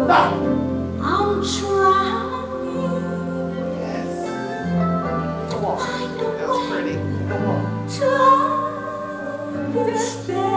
I'm trying Yes. to Come on. find a That was way pretty. Come on. to understand.